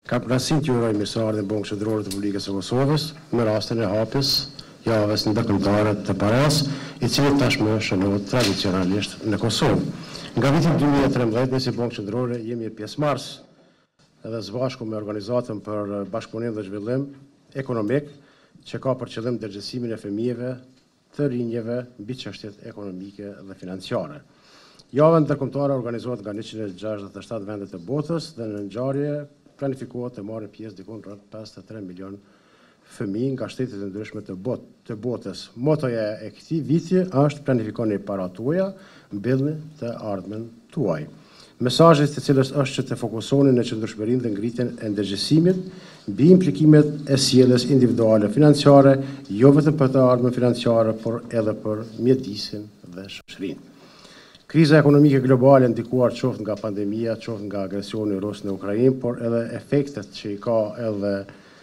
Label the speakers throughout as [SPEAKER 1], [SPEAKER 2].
[SPEAKER 1] Kam kënaqësinë t'ju uroj mirëseardhjen Bankës Qendrore të Republikës së Kosovës me rastin e hapjes javës ndërkombëtare të paras, i cili tashmë shënohet tradicionalisht në Kosovë. Nga viti 2013 ne si Bankë Qendrore jemi pjesëmarrës edhe së bashku me Organizatën për Bashkëpunim dhe Zhvillim Ekonomik, që ka për qëllim ndërgjegjësimin e fëmijëve të rinjeve mbi çështjet ekonomike dhe financiare. Java ndërkombëtare organizohet nga 167 vende të botës dhe në ngjarje planifikohet të marrin pjesë diku rreth 53 milion fëmijë nga shtetet e ndryshme të botës. Motoja e këtij viti është planifikoni para tuaja, mbillni të ardhmen tuaj. Mesazhi i cilës është që të fokusoni në qëndrueshmërinë dhe ngritjen e ndërgjegjësimit mbi implikimet e sjelljes individuale financiare, jo vetëm për të ardhmen financiare, por edhe për mjedisin dhe shoqërinë. Kriza ekonomike globale ndikuar qoftë nga pandemia, qoftë nga agresioni rus në Ukrainë, por edhe efektet që i ka edhe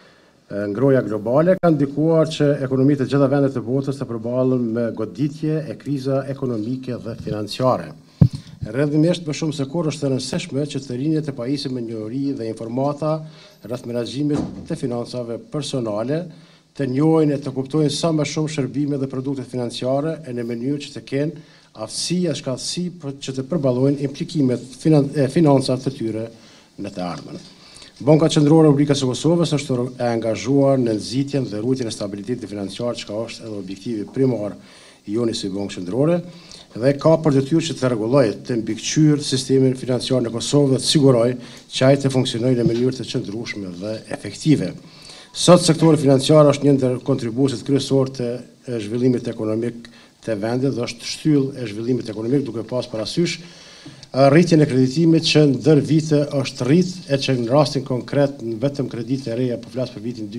[SPEAKER 1] ngroja globale kanë ndikuar që ekonomitë të gjitha vendet të botës të përballen me goditje e kriza ekonomike dhe financiare. Rrjedhimisht më shumë se kur është e rëndësishme që të rinjët të pajisen me njohuri dhe informata rreth menaxhimit të financave personale, të njohin e të kuptojnë sa më shumë shërbime dhe produkte financiare e në mënyrë që të kenë aftësi e shkallësi që të përballojnë implikimet e financave të tyre në të ardhmen. Banka Qendrore e Republikës së Kosovës është e angazhuar në nxitjen dhe rrugën e stabilitetit financiar, që është edhe objektivi primar i joni si Bankë Qendrore, dhe ka për detyrë që të rregullojë të mbikëqyrë sistemin financiar në Kosovë dhe të sigurojë që ai të funksionojë në mënyrë të qëndrueshme dhe efektive. Sot sektori financiar është një ndër kontribuesit kryesor të zhvillimit ekonomik të vendit dhe është shtyllë e zhvillimit ekonomik, duke pas parasysh rritjen e kreditimit që ndër vite është rrit e që në rastin konkret në vetëm kredite e reja, po flas për vitin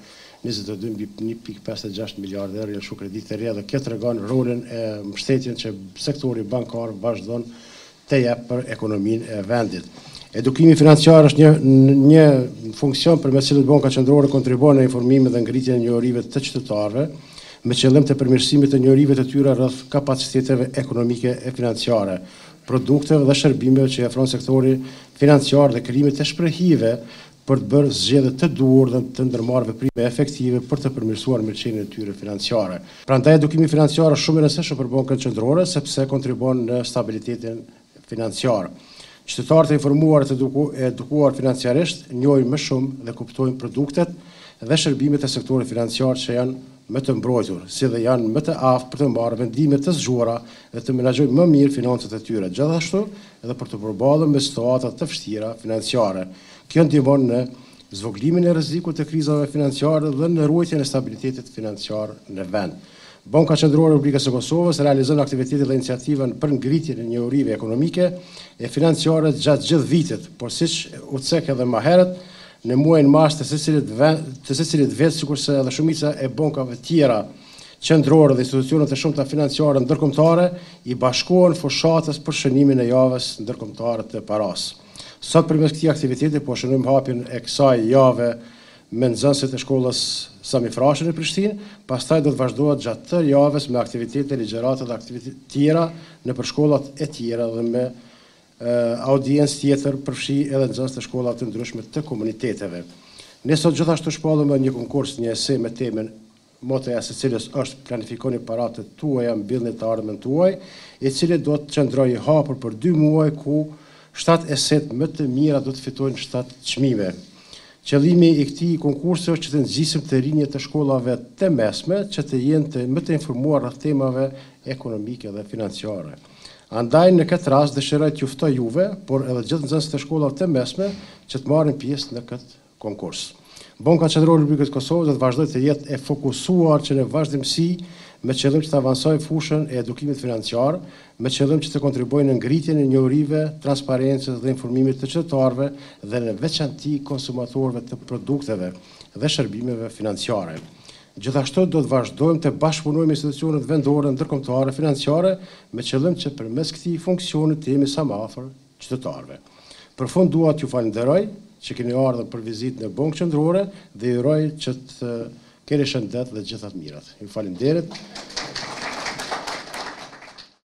[SPEAKER 1] 2022 mbi 1.56 miliardë euro janë shumë kredite e reja dhe kjo tregon rolin e mbështetjen që sektori bankar vazhdon të jep për ekonominë e vendit. Edukimi financiar është një funksion përmes cilit Banka Qendrore kontribuon në informimin dhe ngritjen e njohurive të qytetarëve, me qëllim të përmirësimit të njohurive të tyre rreth kapaciteteve ekonomike e financiare, produkteve dhe shërbimeve që i ofron sektori financiar dhe krijimit të shprehive për të bërë zgjedhje të duhur dhe të ndërmarrë veprime efektive për të përmirësuar mirëqenien e tyre financiare. Prandaj edukimi financiar është shumë i rëndësishëm për Bankën Qendrore sepse kontribuon në stabilitetin financiar. Qytetarët e informuar të edukuar financiarisht njohin më shumë dhe kuptojnë produktet dhe shërbimet e sektorit financiar që janë më të mbrojtur, si dhe janë më të aftë për të marrë vendime të zgjuara dhe të menaxhojnë më mirë financat e tyre, gjithashtu edhe për të përballur me situata të vështira financiare. Kjo ndihmon në zvoglimin e rrezikut të krizave financiare dhe në ruajtjen e stabilitetit financiar në vend. Banka Qendrore e Republikës së Kosovës realizon aktivitete dhe iniciativa për ngritjen e njohurive ekonomike e financiare gjatë gjithë vitit, por siç u cek edhe më herët, në muajin mars të secilit vit, sikurse edhe shumica e bankave tjera qendrore dhe institucionet e shumta financiare ndërkombëtare i bashkohen fushatës për shënimin e javës ndërkombëtare të paras. Sot përmes këtij aktiviteti po shënojmë hapjen e kësaj jave me nxënësit e shkollës Sami Frashi në Prishtinë, pastaj do të vazhdohet gjatë tërë javës me aktivitete, ligjërata dhe aktivitete tjera në shkollat e tjera dhe me audiencë tjetër përfshi edhe nxënës të shkollat të ndryshme të komuniteteve. Ne sot gjithashtu shpallëm një konkurs, një esej me temën motoja së cilës është planifikoni paratë tuaja, mbillni të ardhmen tuaj, i cili do të qëndrojë i hapur për 2 muaj ku 7 eset më të mira do të fitojnë 7 çmime. Qëllimi i këtij konkursi është që të nxjisim të rinjët të shkollave të mesme që të jenë më të informuar rreth temave ekonomike dhe financiare. Andaj në këtë rast dëshiroj t'ju ftoj juve, por edhe gjithë nxënësit e shkollave të mesme që të marrin pjesë në këtë konkurs. Banka Qendrore e Republikës së Kosovës do të vazhdojë të jetë e fokusuar që në vazhdimsi me qëllim që të avancojë fushën e edukimit financiar, me qëllim që të kontribuojë në ngritjen e njohurive, transparencës dhe informimit të qytetarëve dhe në veçanti konsumatorëve të produkteve dhe shërbimeve financiare. Gjithashtu do të vazhdojmë të bashkëpunojmë institucionet vendore ndërkombëtare financiare me qëllim që përmes këtij funksioni të jemi sa më afër qytetarëve. Për fund dua t'ju falenderoj që keni ardhur për vizitë në Bankën Qendrore dhe ju uroj që të keni shëndet dhe gjithat mirat. Ju falenderoj.